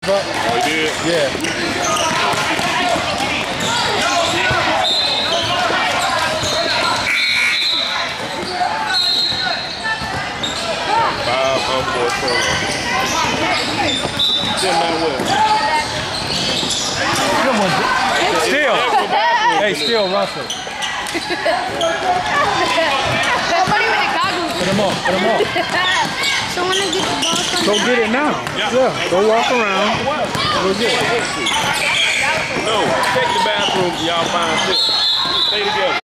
Oh, he did? Yeah. Come on. Still. Hey, still Russell. Somebody with the goggles. Put him on. Put him on. Someone to get the ball. Go get it now. Yeah. Go walk around. Go get it. No, take the bathroom. Y'all find this. Stay together.